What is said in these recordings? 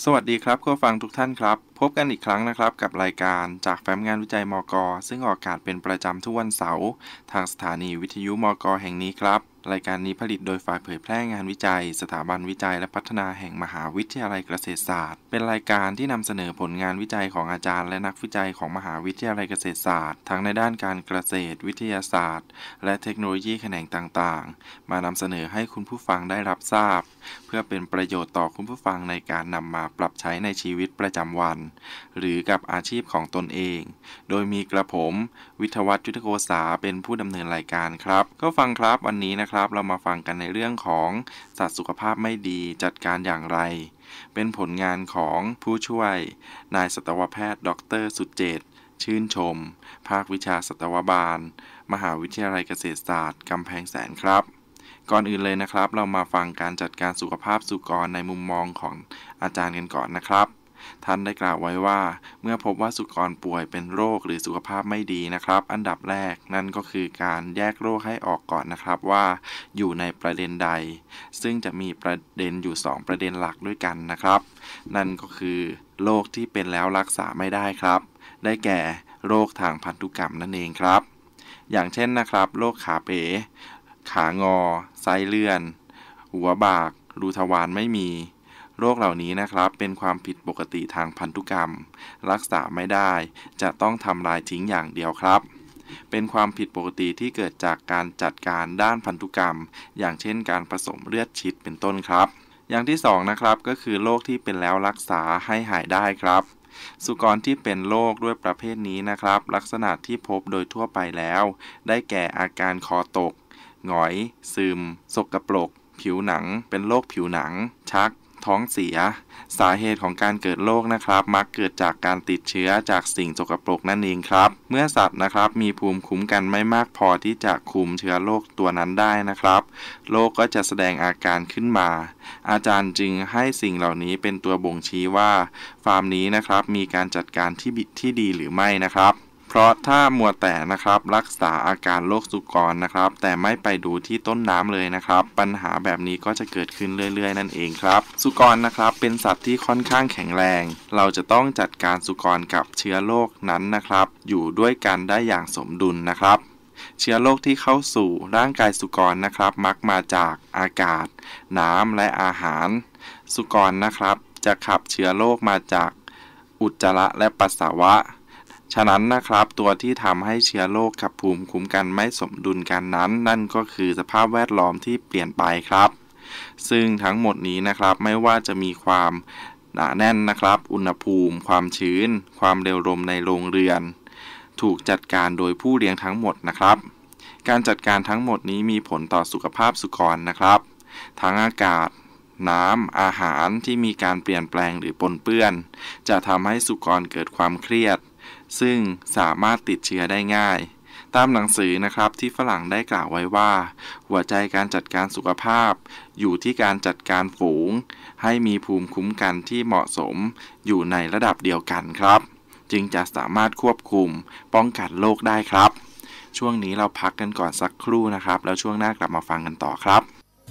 สวัสดีครับผู้ฟังทุกท่านครับพบกันอีกครั้งนะครับกับรายการจากแฟ้มงานวิจัยมกซึ่งออกอากาศเป็นประจำทุกวันเสาร์ทางสถานีวิทยุมกแห่งนี้ครับรายการนี้ผลิตโดยฝ่ายเผยแพร่งานวิจัยสถาบันวิจัยและพัฒนาแห่งมหาวิทยาลัยเกษตรศาสตร์เป็นรายการที่นำเสนอผลงานวิจัยของอาจารย์และนักวิจัยของมหาวิทยาลัยเกษตรศาสตร์ทั้งในด้านการเกษตรวิทยาศาสตร์และเทคโนโลยีแขนงต่างๆมานำเสนอให้คุณผู้ฟังได้รับทราบเพื่อเป็นประโยชน์ต่อคุณผู้ฟังในการนำมาปรับใช้ในชีวิตประจำวันหรือกับอาชีพของตนเองโดยมีกระผมวิทยวัฒน์ ยุทธโกษาเป็นผู้ดำเนินรายการครับก็ฟังครับวันนี้นะครับเรามาฟังกันในเรื่องของสัตว์สุขภาพไม่ดีจัดการอย่างไรเป็นผลงานของผู้ช่วยนายสัตวแพทย์ดร.สุเจตชื่นชมภาควิชาสัตวบาลมหาวิทยาลัยเกษตรศาสตร์กำแพงแสนครับก่อนอื่นเลยนะครับเรามาฟังการจัดการสุขภาพสุกรในมุมมองของอาจารย์กันก่อนนะครับท่านได้กล่าวไว้ว่าเมื่อพบว่าสุกรป่วยเป็นโรคหรือสุขภาพไม่ดีนะครับอันดับแรกนั่นก็คือการแยกโรคให้ออกก่อนนะครับว่าอยู่ในประเด็นใดซึ่งจะมีประเด็นอยู่2ประเด็นหลักด้วยกันนะครับนั่นก็คือโรคที่เป็นแล้วรักษาไม่ได้ครับได้แก่โรคทางพันธุกรรมนั่นเองครับอย่างเช่นนะครับโรคขาเป๋ขางอไส้เลื่อนหัวบากรูทวารไม่มีโรคเหล่านี้นะครับเป็นความผิดปกติทางพันธุกรรมรักษาไม่ได้จะต้องทำลายทิ้งอย่างเดียวครับเป็นความผิดปกติที่เกิดจากการจัดการด้านพันธุกรรมอย่างเช่นการผสมเลือดชิดเป็นต้นครับอย่างที่2นะครับก็คือโรคที่เป็นแล้วรักษาให้หายได้ครับสุกรที่เป็นโรคด้วยประเภทนี้นะครับลักษณะที่พบโดยทั่วไปแล้วได้แก่อาการคอตกหงอยซึมสกปรกผิวหนังเป็นโรคผิวหนังชักท้องเสียสาเหตุของการเกิดโรคนะครับมักเกิดจากการติดเชื้อจากสิ่งสกปรกนั่นเองครับเมื่อสัตว์นะครับมีภูมิคุ้มกันไม่มากพอที่จะคุมเชื้อโรคตัวนั้นได้นะครับโรคก็จะแสดงอาการขึ้นมาอาจารย์จึงให้สิ่งเหล่านี้เป็นตัวบ่งชี้ว่าฟาร์มนี้นะครับมีการจัดการที่ดีหรือไม่นะครับเพราะถ้ามัวแต่นะครับรักษาอาการโรคสุกรนะครับแต่ไม่ไปดูที่ต้นน้ำเลยนะครับปัญหาแบบนี้ก็จะเกิดขึ้นเรื่อยๆนั่นเองครับสุกรนะครับเป็นสัตว์ที่ค่อนข้างแข็งแรงเราจะต้องจัดการสุกรกับเชื้อโรคนั้นนะครับอยู่ด้วยกันได้อย่างสมดุลนะครับเชื้อโรคที่เข้าสู่ร่างกายสุกรนะครับมักมาจากอากาศน้ำและอาหารสุกรนะครับจะขับเชื้อโรคมาจากอุจจาระและปัสสาวะฉะนั้นนะครับตัวที่ทำให้เชื้อโรคกับภูมิคุ้มกันไม่สมดุลกันนั้นนั่นก็คือสภาพแวดล้อมที่เปลี่ยนไปครับซึ่งทั้งหมดนี้นะครับไม่ว่าจะมีความหนาแน่นนะครับอุณหภูมิความชื้นความเร็วลมในโรงเรือนถูกจัดการโดยผู้เลี้ยงทั้งหมดนะครับการจัดการทั้งหมดนี้มีผลต่อสุขภาพสุกรนะครับทั้งอากาศน้ำอาหารที่มีการเปลี่ยนแปลงหรือปนเปื้อนจะทำให้สุกรเกิดความเครียดซึ่งสามารถติดเชื้อได้ง่ายตามหนังสือนะครับที่ฝรั่งได้กล่าวไว้ว่าหัวใจการจัดการสุขภาพอยู่ที่การจัดการฝูงให้มีภูมิคุ้มกันที่เหมาะสมอยู่ในระดับเดียวกันครับจึงจะสามารถควบคุมป้องกันโรคได้ครับช่วงนี้เราพักกันก่อนสักครู่นะครับแล้วช่วงหน้ากลับมาฟังกันต่อครับ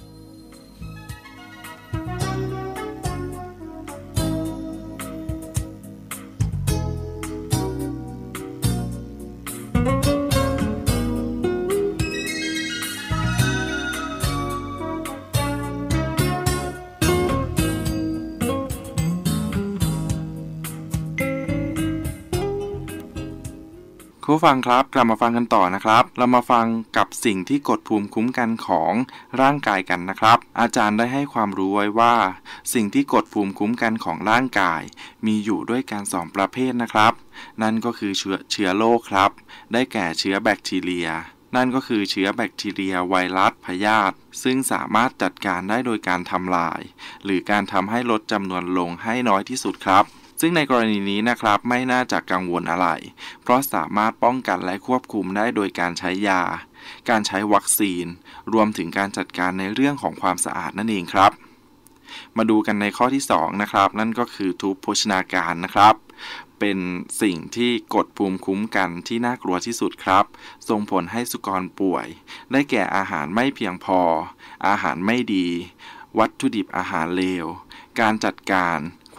คุณผู้ฟังครับกลับมาฟังกันต่อนะครับเรามาฟังกับสิ่งที่กดภูมิคุ้มกันของร่างกายกันนะครับอาจารย์ได้ให้ความรู้ไว้ว่าสิ่งที่กดภูมิคุ้มกันของร่างกายมีอยู่ด้วยกัน2ประเภทนะครับนั่นก็คือเชื้อโรคครับได้แก่เชื้อแบคทีเรียนั่นก็คือเชื้อแบคทีเรียไวรัสพยาธิซึ่งสามารถจัดการได้โดยการทำลายหรือการทำให้ลดจำนวนลงให้น้อยที่สุดครับซึ่งในกรณีนี้นะครับไม่น่าจะกังวลอะไรเพราะสามารถป้องกันและควบคุมได้โดยการใช้ยาการใช้วัคซีนรวมถึงการจัดการในเรื่องของความสะอาดนั่นเองครับมาดูกันในข้อที่2นะครับนั่นก็คือทุพโภชนาการนะครับเป็นสิ่งที่กดภูมิคุ้มกันที่น่ากลัวที่สุดครับส่งผลให้สุกรป่วยได้แก่อาหารไม่เพียงพออาหารไม่ดีวัตถุดิบอาหารเลวการจัดการค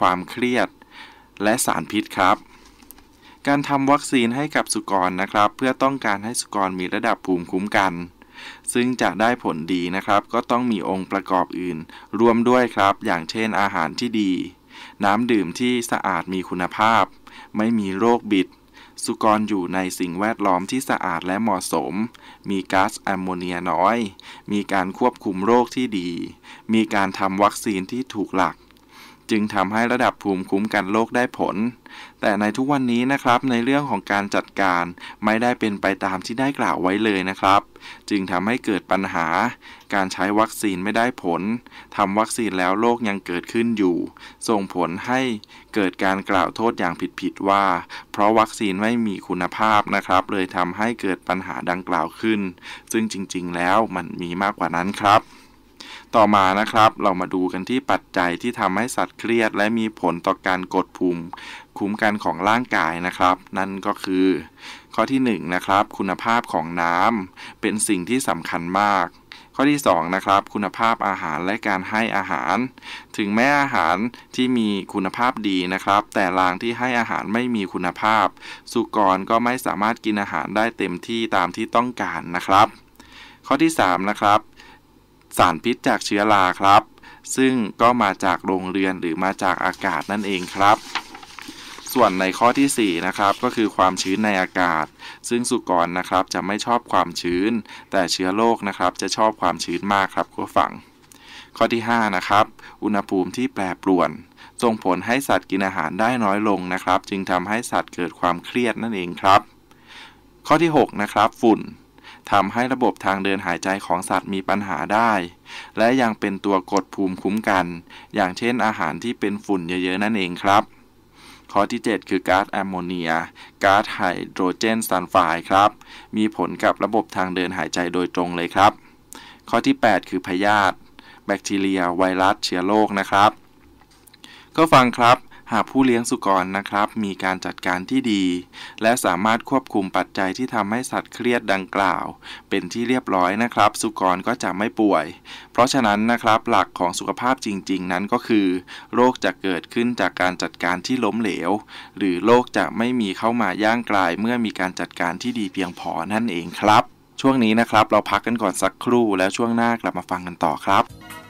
ความเครียดและสารพิษครับการทำวัคซีนให้กับสุกรนะครับเพื่อต้องการให้สุกรมีระดับภูมิคุ้มกันซึ่งจะได้ผลดีนะครับก็ต้องมีองค์ประกอบอื่นรวมด้วยครับอย่างเช่นอาหารที่ดีน้ำดื่มที่สะอาดมีคุณภาพไม่มีโรคบิดสุกรอยู่ในสิ่งแวดล้อมที่สะอาดและเหมาะสมมีก๊าซแอมโมเนียน้อยมีการควบคุมโรคที่ดีมีการทำวัคซีนที่ถูกหลักจึงทำให้ระดับภูมิคุ้มกันโรคได้ผลแต่ในทุกวันนี้นะครับในเรื่องของการจัดการไม่ได้เป็นไปตามที่ได้กล่าวไว้เลยนะครับจึงทำให้เกิดปัญหาการใช้วัคซีนไม่ได้ผลทำวัคซีนแล้วโรคยังเกิดขึ้นอยู่ส่งผลให้เกิดการกล่าวโทษอย่างผิดๆว่าเพราะวัคซีนไม่มีคุณภาพนะครับเลยทำให้เกิดปัญหาดังกล่าวขึ้นซึ่งจริงๆแล้วมันมีมากกว่านั้นครับต่อมานะครับเรามาดูกันที่ปัจจัยที่ทำให้สัตว์เครียดและมีผลต่อการกดภูมิคุ้มกันของร่างกายนะครับนั่นก็คือข้อที่1นะครับคุณภาพของน้ำเป็นสิ่งที่สำคัญมากข้อที่2นะครับคุณภาพอาหารและการให้อาหารถึงแม้อาหารที่มีคุณภาพดีนะครับแต่รางที่ให้อาหารไม่มีคุณภาพสุกรก็ไม่สามารถกินอาหารได้เต็มที่ตามที่ต้องการนะครับข้อที่3นะครับสารพิษจากเชื้อราครับซึ่งก็มาจากโรงเรือนหรือมาจากอากาศนั่นเองครับส่วนในข้อที่4นะครับก็คือความชื้นในอากาศซึ่งสุกรนะครับจะไม่ชอบความชื้นแต่เชื้อโรคนะครับจะชอบความชื้นมากครับคุณผู้ฟังข้อที่5นะครับอุณหภูมิที่แปรปรวนส่งผลให้สัตว์กินอาหารได้น้อยลงนะครับจึงทำให้สัตว์เกิดความเครียดนั่นเองครับข้อที่6นะครับฝุ่นทำให้ระบบทางเดินหายใจของสัตว์มีปัญหาได้และยังเป็นตัวกดภูมิคุ้มกันอย่างเช่นอาหารที่เป็นฝุ่นเยอะๆนั่นเองครับข้อที่7คือก๊าซแอมโมเนียก๊าซไฮโดรเจนซัลไฟด์ครับมีผลกับระบบทางเดินหายใจโดยตรงเลยครับข้อที่8คือพยาธิแบคทีเรียไวรัสเชื้อโรคนะครับก็ฟังครับหากผู้เลี้ยงสุกรนะครับมีการจัดการที่ดีและสามารถควบคุมปัจจัยที่ทำให้สัตว์เครียดดังกล่าวเป็นที่เรียบร้อยนะครับสุกรก็จะไม่ป่วยเพราะฉะนั้นนะครับหลักของสุขภาพจริงๆนั้นก็คือโรคจะเกิดขึ้นจากการจัดการที่ล้มเหลวหรือโรคจะไม่มีเข้ามาย่างกลายเมื่อมีการจัดการที่ดีเพียงพอนั่นเองครับช่วงนี้นะครับเราพักกันก่อนสักครู่แล้วช่วงหน้ากลับมาฟังกันต่อครับ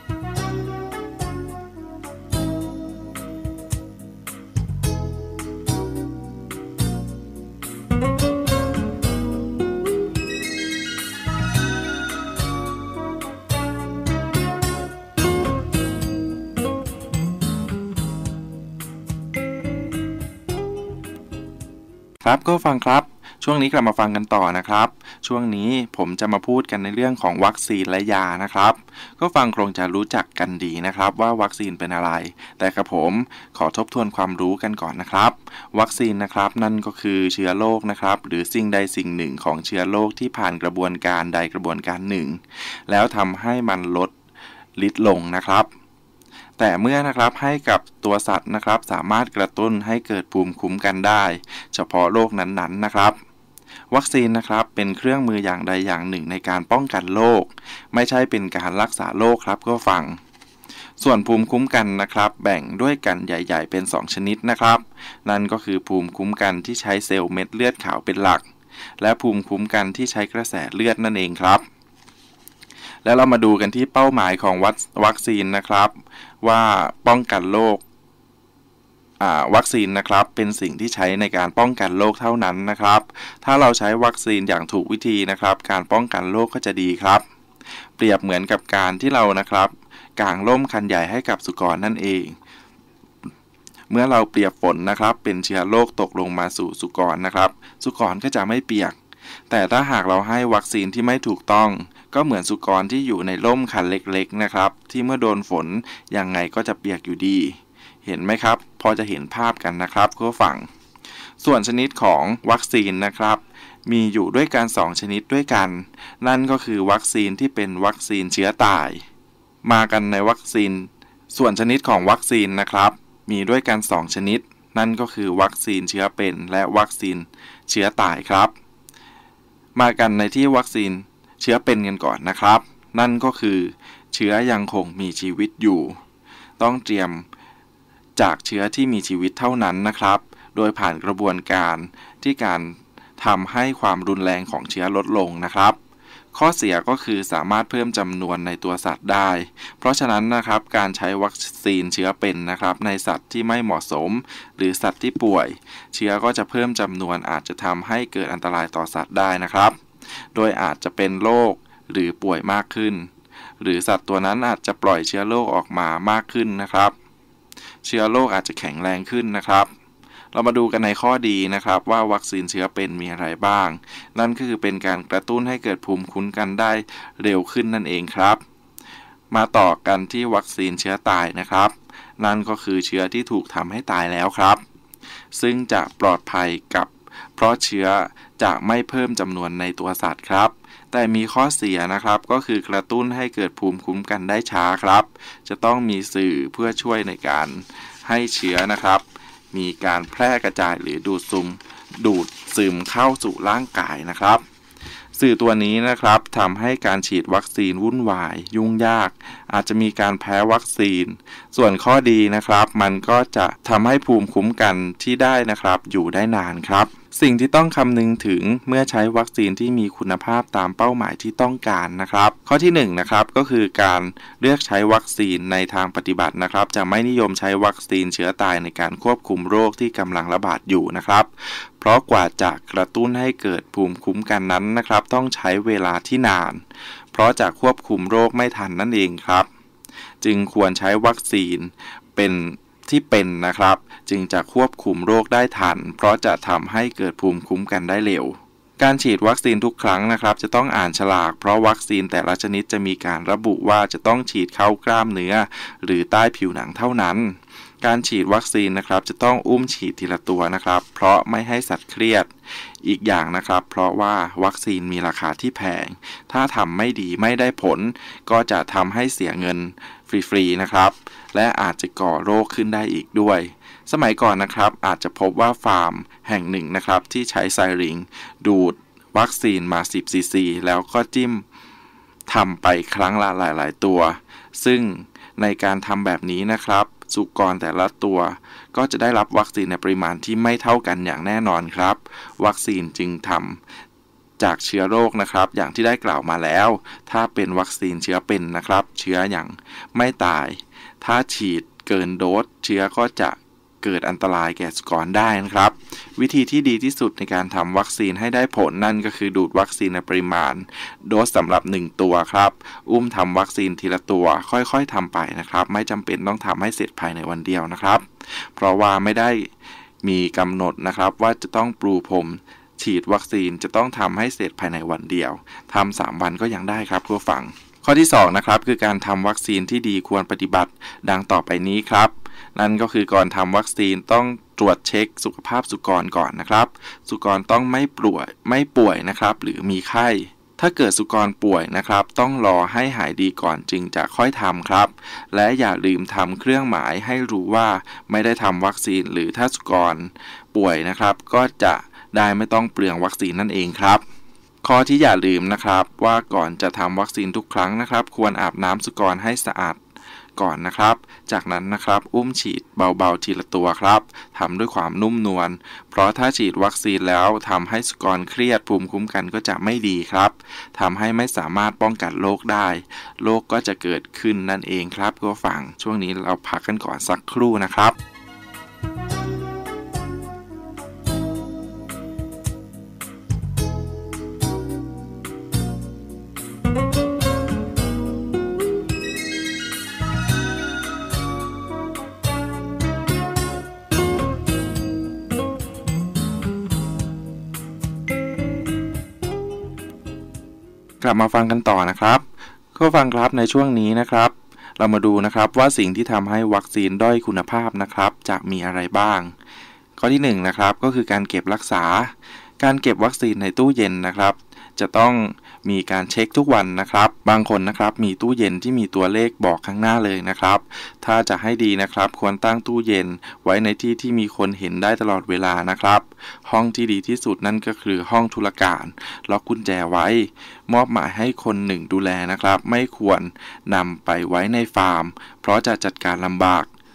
ครับก็ฟังครับช่วงนี้กลับมาฟังกันต่อนะครับช่วงนี้ผมจะมาพูดกันในเรื่องของวัคซีนและยานะครับก็ฟังคงจะรู้จักกันดีนะครับว่าวัคซีนเป็นอะไรแต่ครับผมขอทบทวนความรู้กันก่อนนะครับวัคซีนนะครับนั่นก็คือเชื้อโรคนะครับหรือสิ่งใดสิ่งหนึ่งของเชื้อโรคที่ผ่านกระบวนการใดกระบวนการหนึ่งแล้วทำให้มันลดฤทธิ์ลงนะครับแต่เมื่อนะครับให้กับตัวสัตว์นะครับสามารถกระตุ้นให้เกิดภูมิคุ้มกันได้เฉพาะโรคนั้นๆนะครับวัคซีนนะครับเป็นเครื่องมืออย่างใดอย่างหนึ่งในการป้องกันโรคไม่ใช่เป็นการรักษาโรคครับก็ฟังส่วนภูมิคุ้มกันนะครับแบ่งด้วยกันใหญ่ๆเป็น2ชนิดนะครับนั่นก็คือภูมิคุ้มกันที่ใช้เซลล์เม็ดเลือดขาวเป็นหลักและภูมิคุ้มกันที่ใช้กระแสเลือดนั่นเองครับแล้วเรามาดูกันที่เป้าหมายของวัคซีนนะครับว่าป้องกันโรควัคซีนนะครับเป็นสิ่งที่ใช้ในการป้องกันโรคเท่านั้นนะครับถ้าเราใช้วัคซีนอย่างถูกวิธีนะครับการป้องกันโรคก็จะดีครับเปรียบเหมือนกับการที่เรานะครับกางร่มคันใหญ่ให้กับสุกรนั่นเองเมื่อเราเปรียบฝนนะครับเป็นเชื้อโรคตกลงมาสู่สุกรนะครับสุกรก็จะไม่เปียกแต่ถ้าหากเราให้วัคซีนที่ไม่ถูกต้องก็เหมือนสุกรที่อยู่ในร่มคันเล็กๆนะครับที่เมื่อโดนฝนยังไงก็จะเปียกอยู่ดีเห็นไหมครับพอจะเห็นภาพกันนะครับคุณผู้ฟังส่วนชนิดของวัคซีนนะครับมีอยู่ด้วยกัน2ชนิดด้วยกันนั่นก็คือวัคซีนที่เป็นวัคซีนเชื้อตายมากันในวัคซีนส่วนชนิดของวัคซีนนะครับมีด้วยกัน2ชนิดนั่นก็คือวัคซีนเชื้อเป็นและวัคซีนเชื้อตายครับมากันในที่วัคซีนเชื้อเป็นกันก่อนนะครับนั่นก็คือเชื้อยังคงมีชีวิตอยู่ต้องเตรียมจากเชื้อที่มีชีวิตเท่านั้นนะครับโดยผ่านกระบวนการที่การทำให้ความรุนแรงของเชื้อลดลงนะครับข้อเสียก็คือสามารถเพิ่มจำนวนในตัวสัตว์ได้เพราะฉะนั้นนะครับการใช้วัคซีนเชื้อเป็นนะครับในสัตว์ที่ไม่เหมาะสมหรือสัตว์ที่ป่วยเชื้อก็จะเพิ่มจำนวนอาจจะทำให้เกิดอันตรายต่อสัตว์ได้นะครับโดยอาจจะเป็นโรคหรือป่วยมากขึ้นหรือสัตว์ตัวนั้นอาจจะปล่อยเชื้อโรคออกมามากขึ้นนะครับเชื้อโรคอาจจะแข็งแรงขึ้นนะครับเรามาดูกันในข้อดีนะครับว่าวัคซีนเชื้อเป็นมีอะไรบ้างนั่นก็คือเป็นการกระตุ้นให้เกิดภูมิคุ้มกันได้เร็วขึ้นนั่นเองครับมาต่อกันที่วัคซีนเชื้อตายนะครับนั่นก็คือเชื้อที่ถูกทำให้ตายแล้วครับซึ่งจะปลอดภัยกับเพราะเชื้อจะไม่เพิ่มจำนวนในตัวสัตว์ครับแต่มีข้อเสียนะครับก็คือกระตุ้นให้เกิดภูมิคุ้มกันได้ช้าครับจะต้องมีสื่อเพื่อช่วยในการให้เชื้อนะครับมีการแพร่กระจายหรือดูดซึมเข้าสู่ร่างกายนะครับสื่อตัวนี้นะครับทำให้การฉีดวัคซีนวุ่นวายยุ่งยากอาจจะมีการแพ้วัคซีนส่วนข้อดีนะครับมันก็จะทำให้ภูมิคุ้มกันที่ได้นะครับอยู่ได้นานครับสิ่งที่ต้องคำนึงถึงเมื่อใช้วัคซีนที่มีคุณภาพตามเป้าหมายที่ต้องการนะครับข้อที่1นะครับก็คือการเลือกใช้วัคซีนในทางปฏิบัตินะครับจะไม่นิยมใช้วัคซีนเชื้อตายในการควบคุมโรคที่กำลังระบาดอยู่นะครับเพราะกว่าจะกระตุ้นให้เกิดภูมิคุ้มกันนั้นนะครับต้องใช้เวลาที่นานเพราะจะควบคุมโรคไม่ทันนั่นเองครับจึงควรใช้วัคซีนเป็นนะครับจึงจะควบคุมโรคได้ทันเพราะจะทำให้เกิดภูมิคุ้มกันได้เร็วการฉีดวัคซีนทุกครั้งนะครับจะต้องอ่านฉลากเพราะวัคซีนแต่ละชนิดจะมีการระบุว่าจะต้องฉีดเข้ากล้ามเนื้อหรือใต้ผิวหนังเท่านั้นการฉีดวัคซีนนะครับจะต้องอุ้มฉีดทีละตัวนะครับเพราะไม่ให้สัตว์เครียดอีกอย่างนะครับเพราะว่าวัคซีนมีราคาที่แพงถ้าทำไม่ดีไม่ได้ผลก็จะทำให้เสียเงินฟรีๆนะครับและอาจจะก่อโรคขึ้นได้อีกด้วยสมัยก่อนนะครับอาจจะพบว่าฟาร์มแห่งหนึ่งนะครับที่ใช้ไซริงดูดวัคซีนมา10 cc แล้วก็จิ้มทำไปครั้งละหลายๆตัวซึ่งในการทำแบบนี้นะครับสุกรแต่ละตัวก็จะได้รับวัคซีนในปริมาณที่ไม่เท่ากันอย่างแน่นอนครับวัคซีนจึงทำจากเชื้อโรคนะครับอย่างที่ได้กล่าวมาแล้วถ้าเป็นวัคซีนเชื้อเป็นนะครับเชื้ออย่างไม่ตายถ้าฉีดเกินโดสเชื้อก็จะเกิดอันตรายแก่สุกรได้นะครับวิธีที่ดีที่สุดในการทำวัคซีนให้ได้ผลนั่นก็คือดูดวัคซีนในปริมาณโดสสำหรับ1ตัวครับทำวัคซีนทีละตัวค่อยๆทำไปนะครับไม่จำเป็นต้องทำให้เสร็จภายในวันเดียวนะครับเพราะว่าไม่ได้มีกำหนดนะครับว่าจะต้องปรูพรมฉีดวัคซีนจะต้องทำให้เสร็จภายในวันเดียวทำ3 วันก็ยังได้ครับผู้ฟังข้อที่2นะครับคือการทำวัคซีนที่ดีควรปฏิบัติดังต่อไปนี้ครับนั่นก็คือก่อนทำวัคซีนต้องตรวจเช็คสุขภาพสุกรก่อนนะครับสุกรต้องไม่ป่วยนะครับหรือมีไข้ถ้าเกิดสุกรป่วยนะครับต้องรอให้หายดีก่อนจึงจะค่อยทำครับและอย่าลืมทำเครื่องหมายให้รู้ว่าไม่ได้ทำวัคซีนหรือถ้าสุกรป่วยนะครับก็จะได้ไม่ต้องเปลืองวัคซีนนั่นเองครับข้อที่อย่าลืมนะครับว่าก่อนจะทำวัคซีนทุกครั้งนะครับควรอาบน้ำสุกรให้สะอาดก่อนนะครับจากนั้นนะครับฉีดเบาๆทีละตัวครับทำด้วยความนุ่มนวลเพราะถ้าฉีดวัคซีนแล้วทำให้สุกรเครียดภูมิคุ้มกันก็จะไม่ดีครับทำให้ไม่สามารถป้องกันโรคได้โรคก็จะเกิดขึ้นนั่นเองครับผู้ฟังช่วงนี้เราพักกันก่อนสักครู่นะครับ กลับมาฟังกันต่อนะครับผู้ฟังครับในช่วงนี้นะครับเรามาดูนะครับว่าสิ่งที่ทำให้วัคซีนด้อยคุณภาพนะครับจะมีอะไรบ้างข้อที่1นะครับก็คือการเก็บรักษาการเก็บวัคซีนในตู้เย็นนะครับจะต้องมีการเช็คทุกวันนะครับบางคนนะครับมีตู้เย็นที่มีตัวเลขบอกข้างหน้าเลยนะครับถ้าจะให้ดีนะครับควรตั้งตู้เย็นไว้ในที่ที่มีคนเห็นได้ตลอดเวลานะครับห้องที่ดีที่สุดนั่นก็คือห้องธุรการล็อกกุญแจไว้มอบหมายให้คนหนึ่งดูแลนะครับไม่ควรนำไปไว้ในฟาร์มเพราะจะจัดการลำบาก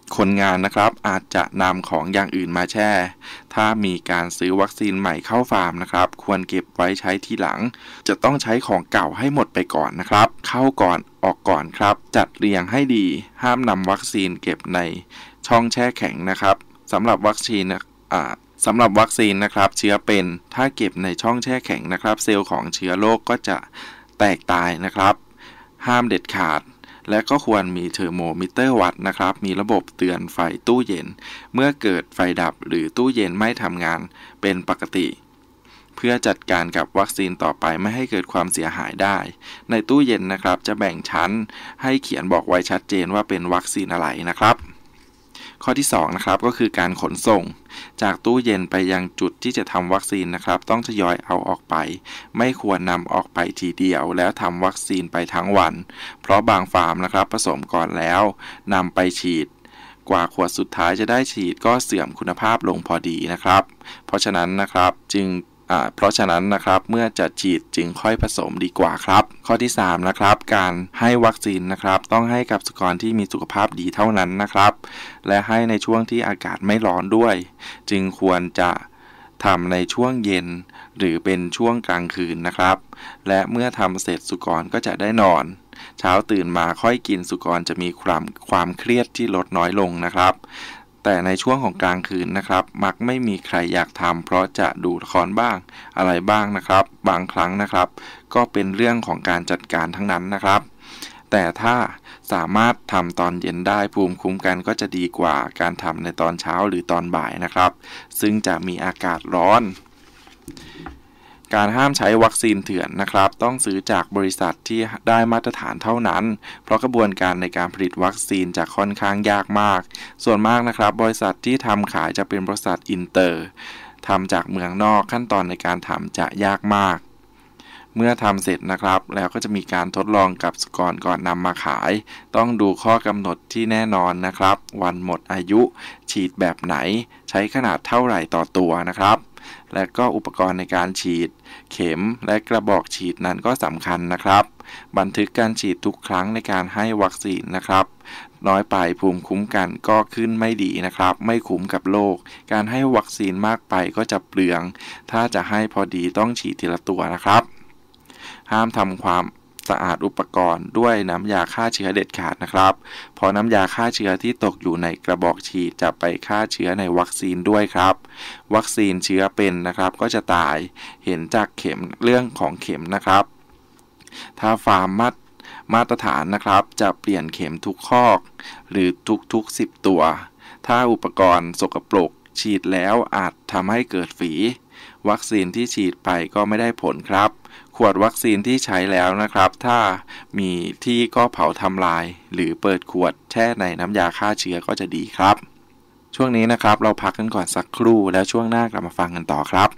คนงานนะครับอาจจะนำของอย่างอื่นมาแช่ถ้ามีการซื้อวัคซีนใหม่เข้าฟาร์มนะครับควรเก็บไว้ใช้ทีหลังจะต้องใช้ของเก่าให้หมดไปก่อนนะครับเข้าก่อนออกก่อนครับจัดเรียงให้ดีห้ามนำวัคซีนเก็บในช่องแช่แข็งนะครับสำหรับวัคซีนนะครับเชื้อเป็นถ้าเก็บในช่องแช่แข็งนะครับเซลล์ของเชื้อโรคก็จะแตกตายนะครับห้ามเด็ดขาดและก็ควรมีเทอร์โมมิเตอร์วัดนะครับมีระบบเตือนไฟตู้เย็นเมื่อเกิดไฟดับหรือตู้เย็นไม่ทำงานเป็นปกติเพื่อจัดการกับวัคซีนต่อไปไม่ให้เกิดความเสียหายได้ในตู้เย็นนะครับจะแบ่งชั้นให้เขียนบอกไว้ชัดเจนว่าเป็นวัคซีนอะไรนะครับข้อที่2นะครับก็คือการขนส่งจากตู้เย็นไปยังจุดที่จะทำวัคซีนนะครับต้องทยอยเอาออกไปไม่ควรนำออกไปทีเดียวแล้วทำวัคซีนไปทั้งวันเพราะบางฟาร์มนะครับผสมก่อนแล้วนำไปฉีดกว่าขวดสุดท้ายจะได้ฉีดก็เสื่อมคุณภาพลงพอดีนะครับเพราะฉะนั้นนะครับเมื่อจะฉีดจึงค่อยผสมดีกว่าครับข้อที่3นะครับการให้วัคซีนนะครับต้องให้กับสุกรที่มีสุขภาพดีเท่านั้นนะครับและให้ในช่วงที่อากาศไม่ร้อนด้วยจึงควรจะทำในช่วงเย็นหรือเป็นช่วงกลางคืนนะครับและเมื่อทำเสร็จสุกรก็จะได้นอนเช้าตื่นมาค่อยกินสุกรจะมีความเครียดที่ลดน้อยลงนะครับแต่ในช่วงของกลางคืนนะครับมักไม่มีใครอยากทำเพราะจะดูละครบ้างอะไรบ้างนะครับบางครั้งนะครับก็เป็นเรื่องของการจัดการทั้งนั้นนะครับแต่ถ้าสามารถทำตอนเย็นได้ภูมิคุ้มกันก็จะดีกว่าการทำในตอนเช้าหรือตอนบ่ายนะครับซึ่งจะมีอากาศร้อนการห้ามใช้วัคซีนเถื่อนนะครับต้องซื้อจากบริษัทที่ได้มาตรฐานเท่านั้นเพราะกระบวนการในการผลิตวัคซีนจะค่อนข้างยากมากส่วนมากนะครับบริษัทที่ทำขายจะเป็นบริษัทอินเตอร์ทำจากเมืองนอกขั้นตอนในการทำจะยากมากเมื่อทำเสร็จนะครับแล้วก็จะมีการทดลองกับสุกรก่อนนำมาขายต้องดูข้อกำหนดที่แน่นอนนะครับวันหมดอายุฉีดแบบไหนใช้ขนาดเท่าไหร่ต่อตัวนะครับและก็อุปกรณ์ในการฉีดเข็มและกระบอกฉีดนั้นก็สำคัญนะครับบันทึกการฉีดทุกครั้งในการให้วัคซีนนะครับน้อยไปภูมิคุ้มกันก็ขึ้นไม่ดีนะครับไม่คุ้มกับโรคการให้วัคซีนมากไปก็จะเปลืองถ้าจะให้พอดีต้องฉีดทีละตัวนะครับห้ามทำความสะอาดอุปกรณ์ด้วยน้ำยาฆ่าเชื้อเด็ดขาดนะครับเพราะน้ำยาฆ่าเชื้อที่ตกอยู่ในกระบอกฉีดจะไปฆ่าเชื้อในวัคซีนด้วยครับวัคซีนเชื้อเป็นนะครับก็จะตายเห็นจากเข็มเรื่องของเข็มนะครับถ้าฟาร์มมาตรฐานนะครับจะเปลี่ยนเข็มทุกคอกหรือทุก10ตัวถ้าอุปกรณ์สกปรกฉีดแล้วอาจทำให้เกิดฝีวัคซีนที่ฉีดไปก็ไม่ได้ผลครับขวดวัคซีนที่ใช้แล้วนะครับถ้ามีที่ก็เผาทำลายหรือเปิดขวดแช่ในน้ำยาฆ่าเชื้อก็จะดีครับช่วงนี้นะครับเราพักกันก่อนสักครู่แล้วช่วงหน้ากลับมาฟังกันต่อครับ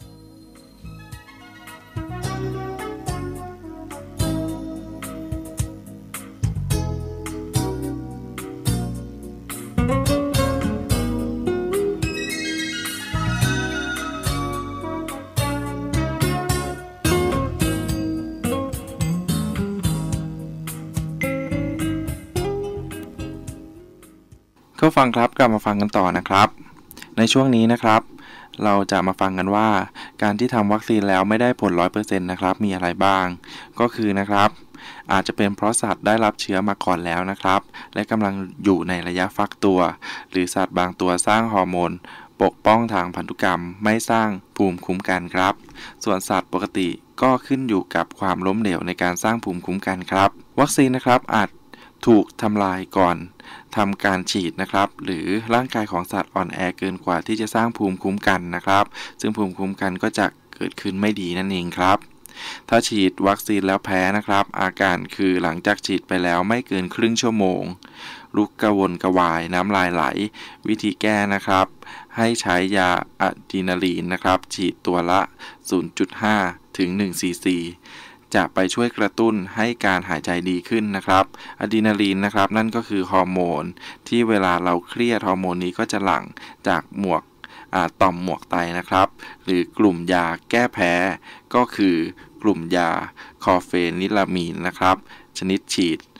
ก็ฟังครับกลับมาฟังกันต่อนะครับในช่วงนี้นะครับเราจะมาฟังกันว่าการที่ทำวัคซีนแล้วไม่ได้ผล 100% นะครับมีอะไรบ้างก็คือนะครับอาจจะเป็นเพราะสัตว์ได้รับเชื้อมาก่อนแล้วนะครับและกำลังอยู่ในระยะฟักตัวหรือสัตว์บางตัวสร้างฮอร์โมนปกป้องทางพันธุกรรมไม่สร้างภูมิคุ้มกันครับส่วนสัตว์ปกติก็ขึ้นอยู่กับความล้มเหลวในการสร้างภูมิคุ้มกันครับวัคซีนนะครับอาจถูกทำลายก่อนทำการฉีดนะครับหรือร่างกายของสัตว์อ่อนแอเกินกว่าที่จะสร้างภูมิคุ้มกันนะครับซึ่งภูมิคุ้มกันก็จะเกิดขึ้นไม่ดีนั่นเองครับถ้าฉีดวัคซีนแล้วแพ้นะครับอาการคือหลังจากฉีดไปแล้วไม่เกินครึ่งชั่วโมงลุกกระวนกระวายน้ำลายไหลวิธีแก้นะครับให้ใช้ยาอะดรีนาลีนนะครับฉีดตัวละ 0.5 ถึง 1 ซีซีจะไปช่วยกระตุ้นให้การหายใจดีขึ้นนะครับอะดรีนาลีนนะครับนั่นก็คือฮอร์โมนที่เวลาเราเครียดฮอร์โมนนี้ก็จะหลั่งจากต่อมหมวกไตนะครับหรือกลุ่มยาแก้แพ้ก็คือกลุ่มยาคอร์เฟนิลามีนนะครับชนิดฉีด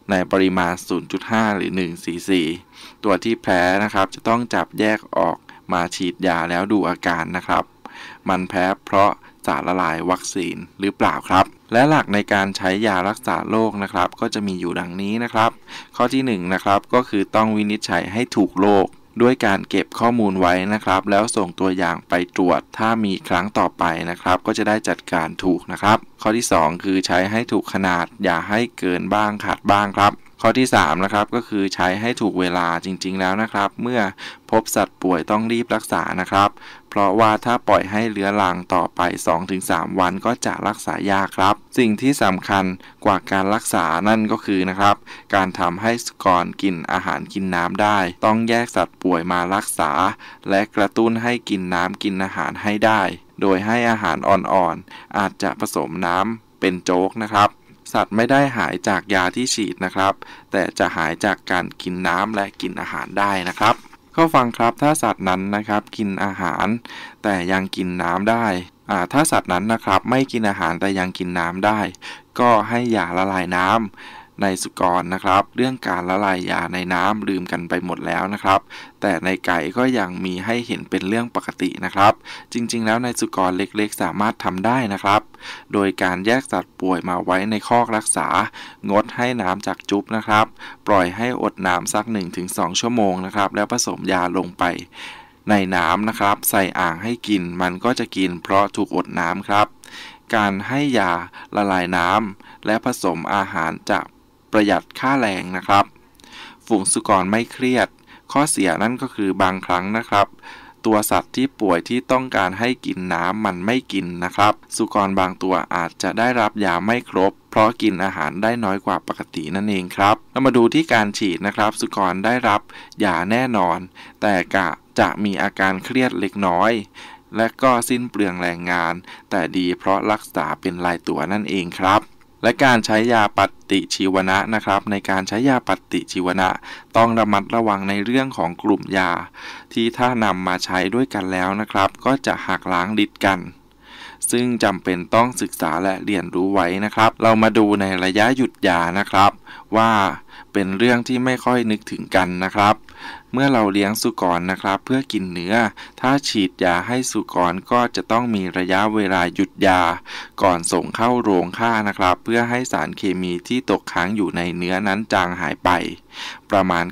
ในปริมาณ 0.5 หรือ1 cc ตัวที่แพ้นะครับจะต้องจับแยกออกมาฉีดยาแล้วดูอาการนะครับมันแพ้เพราะสารละลายวัคซีนหรือเปล่าครับและหลักในการใช้ยารักษาโรคนะครับก็จะมีอยู่ดังนี้นะครับข้อที่1นะครับก็คือต้องวินิจฉัยให้ถูกโรคด้วยการเก็บข้อมูลไว้นะครับแล้วส่งตัวอย่างไปตรวจถ้ามีครั้งต่อไปนะครับก็จะได้จัดการถูกนะครับข้อที่2คือใช้ให้ถูกขนาดอย่าให้เกินบ้างขาดบ้างครับข้อที่3นะครับก็คือใช้ให้ถูกเวลาจริงๆแล้วนะครับเมื่อพบสัตว์ป่วยต้องรีบรักษานะครับเพราะว่าถ้าปล่อยให้เรื้อรังต่อไป 2-3 วันก็จะรักษายากครับสิ่งที่สำคัญกว่าการรักษานั่นก็คือนะครับการทำให้สุกรกินอาหารกินน้ำได้ต้องแยกสัตว์ป่วยมารักษาและกระตุ้นให้กินน้ำกินอาหารให้ได้โดยให้อาหารอ่อนๆอาจจะผสมน้ำเป็นโจ๊กนะครับสัตว์ไม่ได้หายจากยาที่ฉีดนะครับแต่จะหายจากการกินน้ำและกินอาหารได้นะครับข้อฟังครับถ้าสัตว์นั้นนะครับกินอาหารแต่ยังกินน้ำได้ถ้าสัตว์นั้นนะครับไม่กินอาหารแต่ยังกินน้ำได้ก็ให้ยาละลายน้ำในสุกรนะครับเรื่องการละลายยาในน้ำลืมกันไปหมดแล้วนะครับแต่ในไก่ก็ยังมีให้เห็นเป็นเรื่องปกตินะครับจริงๆแล้วในสุกรเล็กๆสามารถทำได้นะครับโดยการแยกสัตว์ป่วยมาไว้ในคอกรักษางดให้น้ำจากจุ๊บนะครับปล่อยให้อดน้ำสัก 1-2 ชั่วโมงนะครับแล้วผสมยาลงไปในน้ำนะครับใส่อ่างให้กินมันก็จะกินเพราะถูกอดน้ำครับการให้ยาละลายน้ำและผสมอาหารจะประหยัดค่าแรงนะครับฝูงสุกรไม่เครียดข้อเสียนั่นก็คือบางครั้งนะครับตัวสัตว์ที่ป่วยที่ต้องการให้กินน้ำมันไม่กินนะครับสุกรบางตัวอาจจะได้รับยาไม่ครบเพราะกินอาหารได้น้อยกว่าปกตินั่นเองครับเรามาดูที่การฉีดนะครับสุกรได้รับยาแน่นอนแต่จะมีอาการเครียดเล็กน้อยและก็สิ้นเปลืองแรงงานแต่ดีเพราะรักษาเป็นรายตัวนั่นเองครับและการใช้ยาปฏิชีวนะนะครับในการใช้ยาปฏิชีวนะต้องระมัดระวังในเรื่องของกลุ่มยาที่ถ้านำมาใช้ด้วยกันแล้วนะครับก็จะหักล้างฤทธิ์กันซึ่งจำเป็นต้องศึกษาและเรียนรู้ไว้นะครับเรามาดูในระยะหยุดยานะครับว่าเป็นเรื่องที่ไม่ค่อยนึกถึงกันนะครับเมื่อเราเลี้ยงสุกรนะครับเพื่อกินเนื้อถ้าฉีดยาให้สุกรก็จะต้องมีระยะเวลาหยุดยาก่อนส่งเข้าโรงฆ่านะครับเพื่อให้สารเคมีที่ตกค้างอยู่ในเนื้อนั้นจางหายไปประมาณ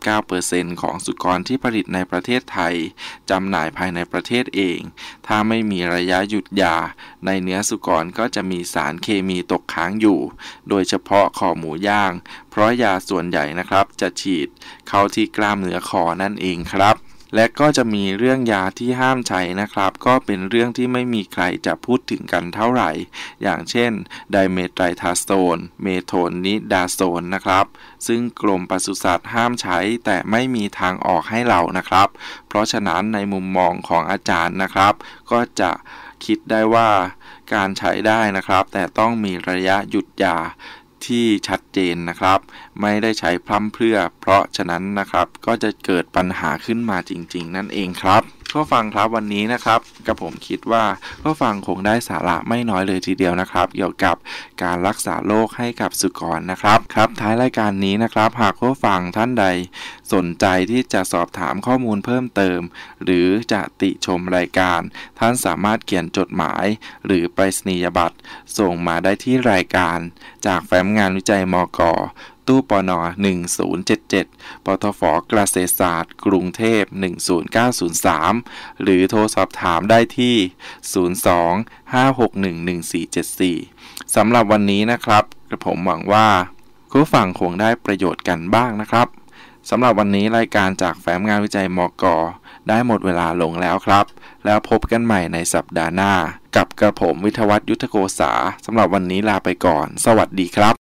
99% ของสุกรที่ผลิตในประเทศไทยจำหน่ายภายในประเทศเองถ้าไม่มีระยะหยุดยาในเนื้อสุกรก็จะมีสารเคมีตกค้างอยู่โดยเฉพาะคอหมูย่างเพราะยาส่วนใหญ่นะครับจะฉีดเข้าที่กล้ามเนื้อคอนั่นเองครับและก็จะมีเรื่องยาที่ห้ามใช้นะครับก็เป็นเรื่องที่ไม่มีใครจะพูดถึงกันเท่าไหร่อย่างเช่นไดเมทไรทาโซนเมโทนิดาโซนนะครับซึ่งกรมปศุสัตว์ห้ามใช้แต่ไม่มีทางออกให้เรานะครับเพราะฉะนั้นในมุมมองของอาจารย์นะครับก็จะคิดได้ว่าการใช้ได้นะครับแต่ต้องมีระยะหยุดยาที่ชัดเจนนะครับไม่ได้ใช้พร่ำเพรื่อเพราะฉะนั้นนะครับก็จะเกิดปัญหาขึ้นมาจริงๆนั่นเองครับก็ฟังครับวันนี้นะครับกับผมคิดว่าก็ฟังคงได้สาระไม่น้อยเลยทีเดียวนะครับเกี่ยวกับการรักษาโรคให้กับสุกรนะครับท้ายรายการนี้นะครับหากผู้ฟังท่านใดสนใจที่จะสอบถามข้อมูลเพิ่มเติมหรือจะติชมรายการท่านสามารถเขียนจดหมายหรือไปรษณียบัตรส่งมาได้ที่รายการจากแฟ้มงานวิจัยมก.ตู้ปน1077 ปตฟ.เกษตรศาสตร์กรุงเทพ10903หรือโทรสอบถามได้ที่02-561-1474สำหรับวันนี้นะครับผมหวังว่าผู้ฟังคงได้ประโยชน์กันบ้างนะครับสำหรับวันนี้รายการจากแฟ้มงานวิจัยมก.ได้หมดเวลาลงแล้วครับแล้วพบกันใหม่ในสัปดาห์หน้ากับกระผมวิทยวัฒน์ยุทธโกษาสำหรับวันนี้ลาไปก่อนสวัสดีครับ